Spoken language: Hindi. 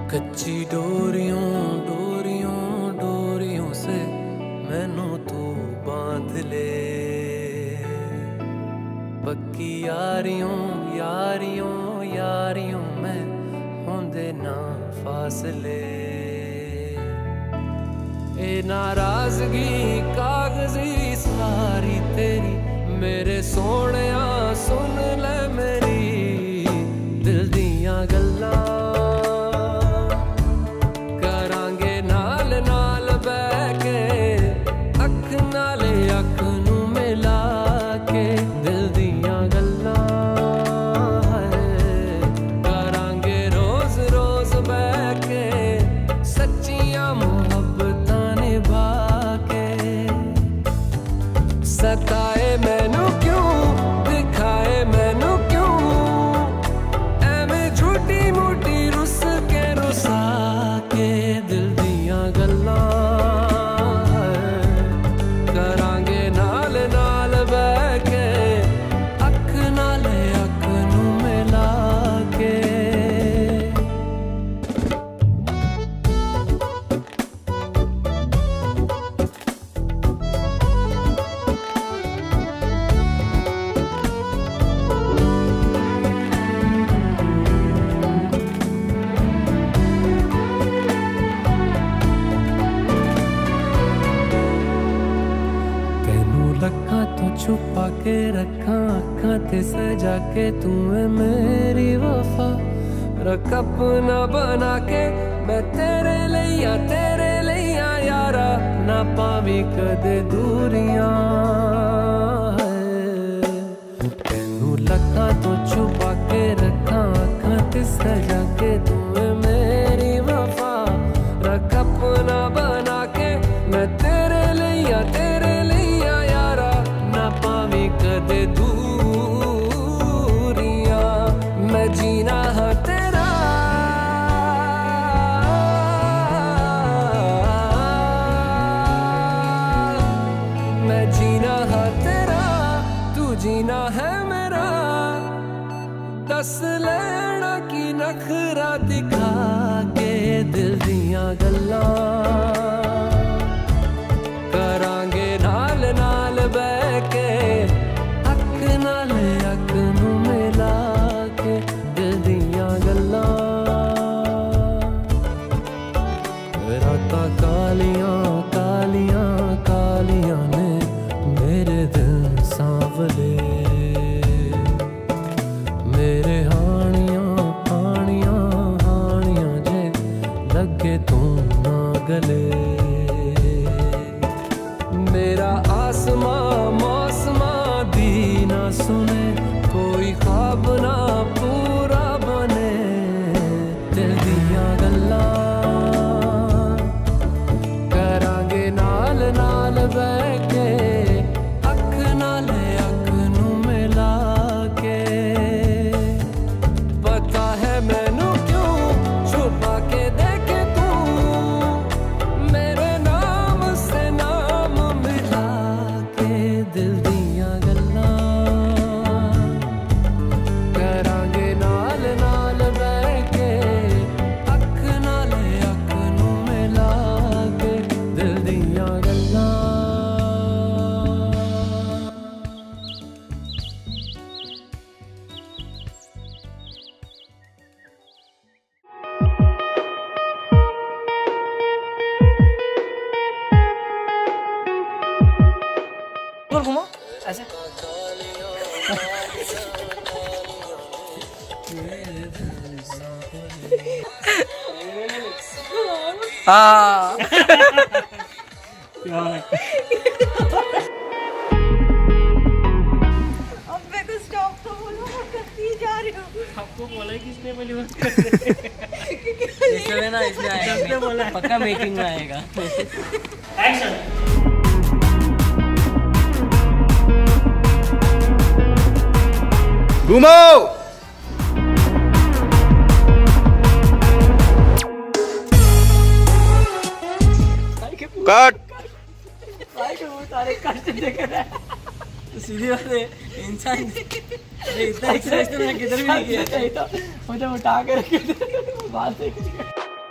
कच्ची डोरियों डोरियों डोरियों से मैनू तू बांध ले, पक्की यारियों यारियों यारियों में होंदे ना फासले। ए नाराजगी कागजी सारी तेरी मेरे सोहणिया सुन ले मेरी दिल दियां गल्लां करांगे नाल नाल बैठ के अख नाले अख नू मिला के दिल दियां गल्लां करांगे रोज रोज बैठ के सच्चियां मुहब्बतां निभा के। सताए मैनू क्यों दिखाए मैनू क्यों एवें झूठी मूठी रुस के रुसा के दिल दियां गल्लां करांगे नाल नाल बैठ के अख नाले अख नू मिला के। लखा तो छुपा के रखा अखा ते सजा के तू है मेरी वफा रख अपना बना के मैं तेरे लिया यारा ना पावी कदे दूरियां। तेनू लखा तो छुपा के रखा अखा ते सजा के तू है मेरी वफा रख अपना बना के मैं तेरे लिया कदे दूरियां। मैं जीना है तेरा मैं जीना है तेरा तू जीना है मेरा दस लेना की नखरा दिखा के दिल दियां गल्लां करांगे नाल नाल बैठ के अख नाले अख नू मिला के दिल दियां गल्लां। रातां कालियां कालियां कालियां ने मेरे दिल सांवले मेरे हानियां हानियां हानियां जे लगे तू ना गले। मेरा आसमां मौसमां दी ना सुने कोई ख्वाब ना पूरा बने दिल दियां गल्लां करांगे नाल नाल बैठ के अख नाले अख नू मिला के। पता है मैनू क्यों छुपा के देखे तू मेरे नाम से नाम मिला के दिल दियां गल्लां करांगे नाल नाल बैठ के अख नाले अख नू मिला के दिल दियां गल्लां। घुमो ऐसे अब मैं को स्टॉप तो बोलो मैं करती जा रही हूँ। आपको बोला है किसने बोली बात करते इसलिए ना इसलिए आएगा बोला पक्का मेकिंग में आएगा। एक्शन घूमो कट सारे कष्ट देख रहा है तो सीधी बात है इंसान इतना एक्सरसाइज तो मैंने किधर भी नहीं किया। मुझे उठा के रखे बात